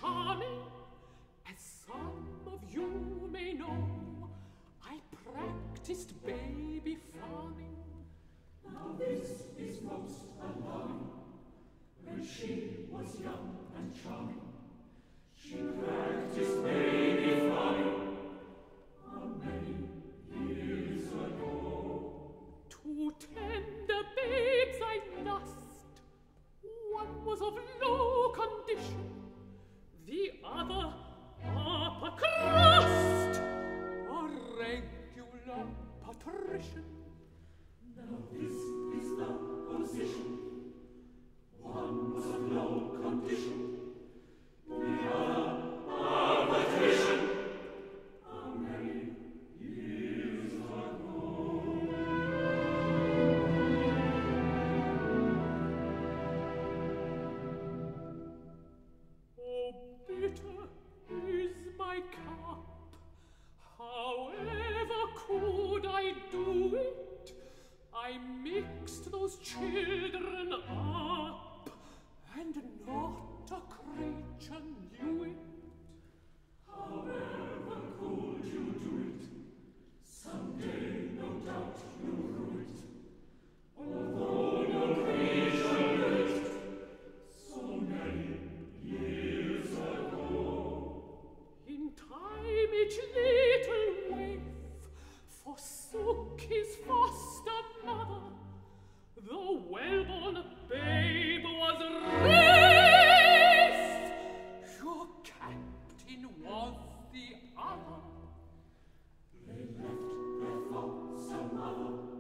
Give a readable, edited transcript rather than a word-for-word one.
charming, as some of you may know. I practiced baby farming. Now this is most alarming. When she was young and charming, she practiced baby farming many years ago. 2 tender babes I nursed. One was of low condition, the other upper crust, a regular patrician. Now this is the position. One was of low condition, the other a patrician, many years ago. Oh, bitter is my cup. However could I do it? I mixed those children up, and not a creature knew it. However could you do it? Someday, no doubt, you'll rue it. Although no creature knew it, so many years ago. In time each little waif forsook his foster mother. The well-born babe was raised. Your captain was the other. They left their thoughts a mother.